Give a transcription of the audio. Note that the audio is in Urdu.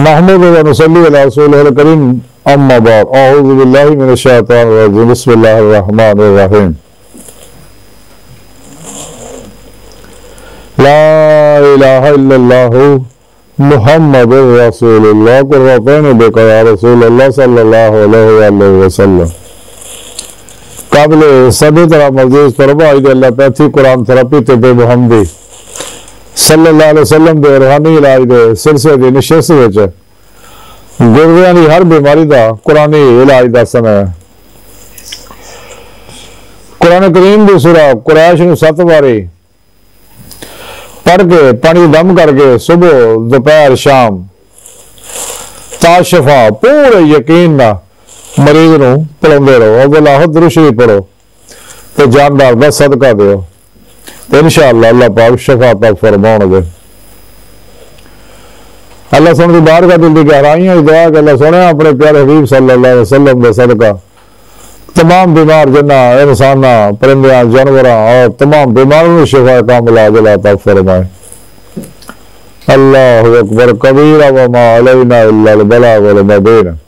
نحمد و نصلی علی رسولہ الکریم اما بعد اعوذ باللہ من الشیطان الرجیم بسم اللہ الرحمن الرحیم لا الہ الا اللہ محمد رسول اللہ قرۃ عین بک یا رسول اللہ صلی اللہ علیہ وآلہ وسلم قابل سبھی طرح مزید طلبہ عید اللہ پیتھی قرآن تھراپی طب محمدی صلی اللہ علیہ وسلم دے روحانی علاج دے سلسلے دی نشست وچ گردیاں دی ہر بیماری دا قرآنی علاج دا سمے ہے۔ قرآن کریم دی سورہ قریش نو 7 باری پڑھ کے پانی دم کر کے صبح دوپہر شام تا شفا پورے یقین نہ مریض نو پڑھاندے رہو اب اللہ درود شریف پڑھو تے جاندار دا صدقہ دیو تو انشاءاللہ اللہ پاک شفا تک فرماؤں گے۔ اللہ سن کی بار کا دل دی گہرائیاں دعا کہ اللہ سنے اپنے پیارے حبیب صلی اللہ علیہ وسلم دے صدقہ تمام بیمار جنہ انسانہ پرندیاں جانوراں اور تمام بیماروں میں شفا کاملہ عاجلہ عطا فرمائے۔ اللہ اکبر کبیرہ وما علینا الا البلاغ والمبین۔